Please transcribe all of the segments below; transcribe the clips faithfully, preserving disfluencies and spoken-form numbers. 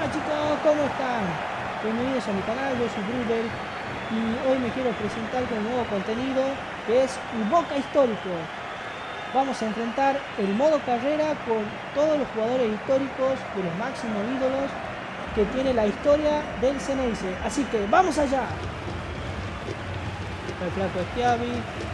Hola chicos, ¿cómo están? Bienvenidos a mi canal, yo soy Bruder y hoy me quiero presentar con un nuevo contenido que es un Boca histórico. Vamos a enfrentar el modo carrera con todos los jugadores históricos de los máximos ídolos que tiene la historia del Xeneize. Así que ¡vamos allá! Está el flaco Schiavi.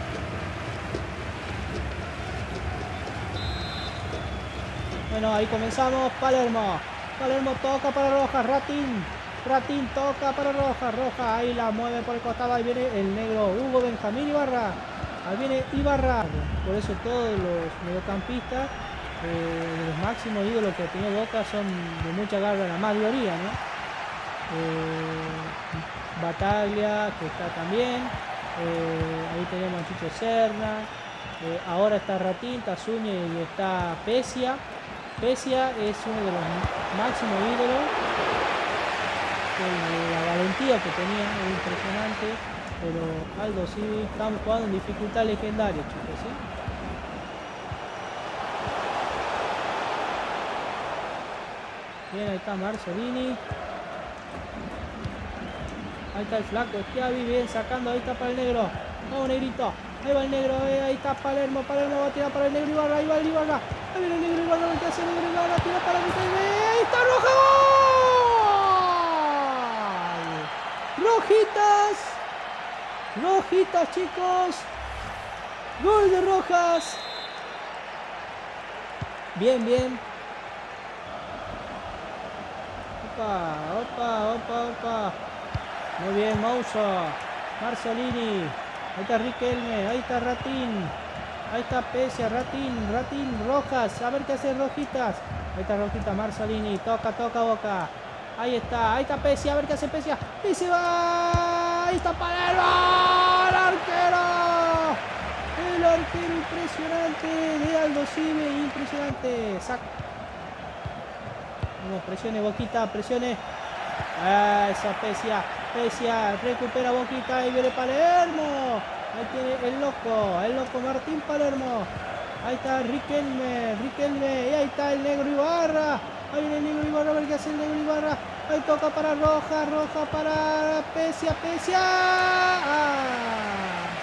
Bueno, ahí comenzamos. Palermo. Palermo toca para Rojas. Ratín. Ratín toca para Rojas. Rojas ahí la mueve por el costado. Ahí viene el negro Hugo Benjamín Ibarra. Ahí viene Ibarra. Por eso todos los mediocampistas, eh, los máximos ídolos que tiene Boca son de mucha garra, la mayoría, ¿no? Eh, Bataglia, que está también. Eh, ahí tenemos a Chicho Serna. Eh, ahora está Ratín, está Zúñez y está Pesia. Pesia es uno de los máximos ídolos. La valentía que tenía es impresionante. Pero Aldo Civi, estamos jugando en dificultad legendaria, chicos, ¿sí? Bien, ahí está Marcelini. Ahí está el flaco Schiavi, bien sacando, ahí está para el negro. Vamos, negrito. Ahí va el negro, eh, ahí está Palermo, Palermo va a tirar para el negro Ibarra, ahí va el Ibarra. Ahí viene el negro Ibarra, ¿qué hace el negro Ibarra? Tira para el negro, ahí está Roja, ¡gol! Rojitas. Rojitas, chicos. Gol de Rojas. Bien, bien. Opa, opa, opa, opa. Muy bien, Mouso. Marcelini. Ahí está Riquelme. Ahí está Ratín. Ahí está Pesia. Ratín. Ratín. Rojas. A ver qué hace Rojitas. Ahí está Rojita. Marcelini. Toca, toca, Boca. Ahí está. Ahí está Pesia. A ver qué hace Pesia. Y se va. Ahí está Palermo. El arquero. El arquero impresionante de Aldo Civi. Impresionante. Sac. Vamos, presione, Boquita. Presione. Ah, esa Pesia. Pesia, recupera Boquita, ahí viene Palermo. Ahí tiene el loco, el loco Martín Palermo. Ahí está Riquelme, Riquelme, y ahí está el negro Ibarra. Ahí viene el negro Ibarra, a ver qué hace el negro Ibarra. Ahí toca para Roja, Roja para Pesia, Pesia. Ah.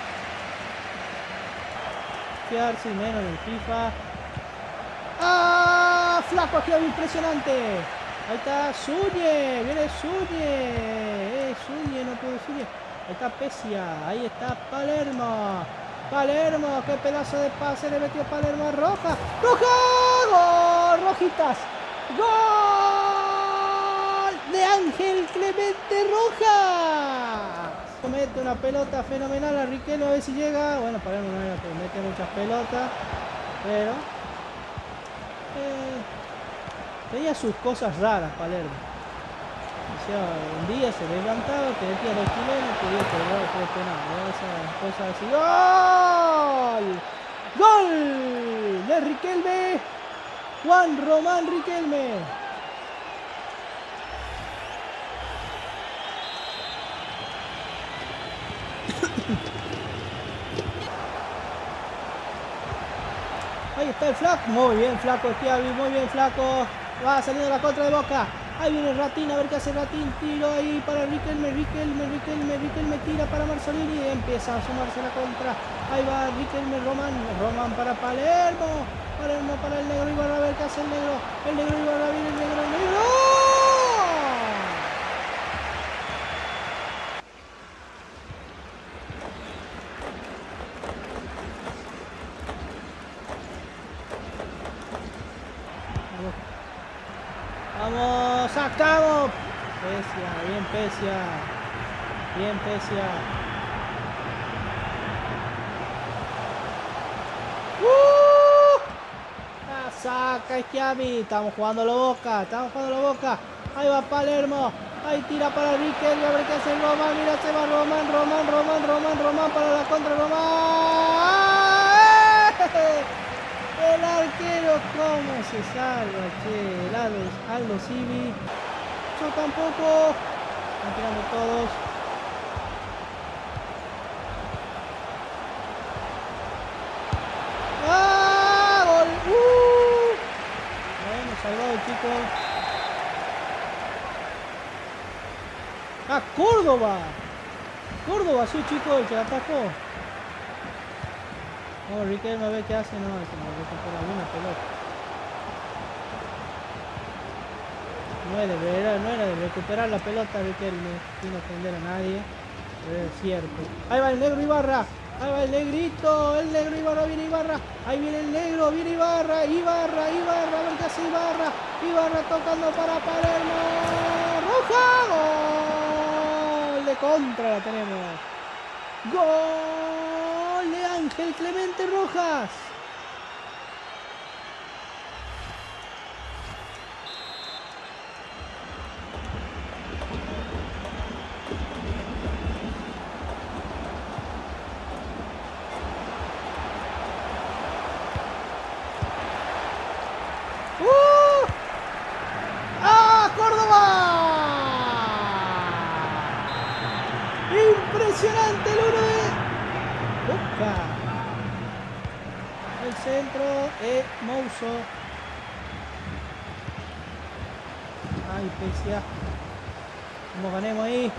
Fiarse menos en el FIFA. Ah, flaco, aquí hay impresionante. Ahí está Zúñez, viene Zúñez, eh, Zúñez, no puede Zúñez. Ahí está Pesia, ahí está Palermo. Palermo, qué pedazo de pase le metió Palermo a Roja. ¡Roja! ¡Gol! ¡Rojitas! ¡Gol! De Ángel Clemente Rojas. Mete una pelota fenomenal a Riquelme, a ver si llega. Bueno, Palermo no era que mete muchas pelotas, pero... Eh, tenía sus cosas raras, Palermo. O sea, un día se levantaba, te metía dos chilenos, te dio colgado por penal, ¿no? Esas cosas así. ¡Gol! ¡Gol! De Riquelme. Juan Román Riquelme. Ahí está el flaco, muy bien flaco Schiavi, muy bien flaco. Va saliendo la contra de Boca. Ahí viene Ratín, a ver qué hace Ratín. Tiro ahí para Riquelme, Riquelme, Riquelme, Riquelme tira para Marcelini y empieza a sumarse la contra. Ahí va Riquelme, Román, Román para Palermo. Palermo para el negro Ibarra, a ver qué hace el negro. El negro Ibarra, viene el negro, el negro. Vamos, sacamos. Pesia, bien Pesia. Bien Pesia. ¡Uh! La saca Schiavi. Estamos jugando la Boca. Estamos jugando la Boca. Ahí va Palermo. Ahí tira para Riquelme. A ver qué hace Román. Mira, se va Román, Román, Román, Román, Román para la contra Román. El arquero, cómo se salva, che, el Aldo, Aldo Civi. Yo tampoco. Están tirando todos. ¡Ah! ¡Gol! ¡Uh! Bueno, salvado el chico. ¡Ah, Córdoba! Córdoba, sí, chico, el que la atacó. Vamos, Riquelme, a ver qué hace. No, se me recupera alguna pelota. No era, de ver, no era de recuperar la pelota, Riquelme, sin ofender a nadie. Pero es cierto. Ahí va el negro Ibarra. Ahí va el negrito. El negro Ibarra, viene Ibarra. Ahí viene el negro, viene Ibarra. Ibarra, Ibarra, a ver qué hace Ibarra. Ibarra tocando para Palermo. ¡Roja! ¡Gol! De contra la tenemos. ¡Gol de Ángel Clemente Rojas! ¡Uh! ¡Ah, Córdoba! Impresionante el uno de Boca. El centro es Mouso. Ay, Pesia. Como ganemos ahí.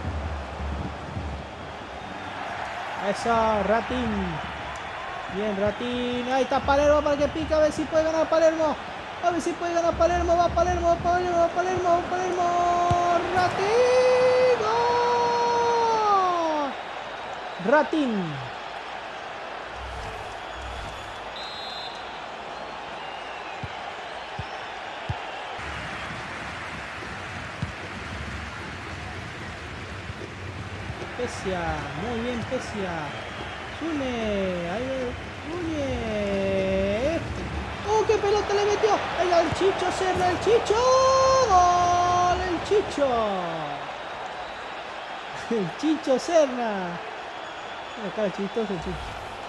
Eso, Ratín. Bien, Ratín. Ahí está Palermo para que pica. A ver si puede ganar Palermo. A ver si puede ganar Palermo. Va Palermo, va Palermo, va Palermo, va Palermo. Ratín. ¡Gol! Ratín. Pesia, muy bien Pesia. Zune, ahí Zune. ¡Oh, qué pelota le metió! Ahí va el Chicho Serna, el Chicho. ¡Gol! El Chicho. El Chicho Serna. Acá el chistoso el Chicho.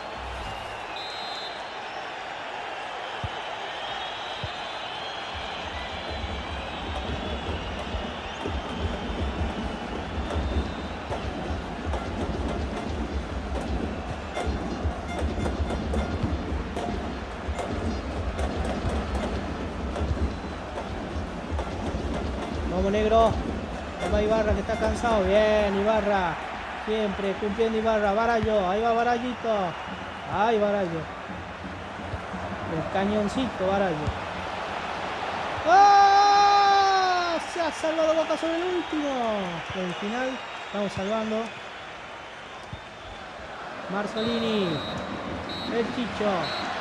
Vamos, negro. Ahí va Ibarra que está cansado. Bien, Ibarra. Siempre cumpliendo Ibarra. Barallo. Ahí va Barallito. Ahí Barallo. El cañoncito Barallo. ¡Oh! Se ha salvado Boca sobre el último. En el final estamos salvando. Marzolini. El Chicho.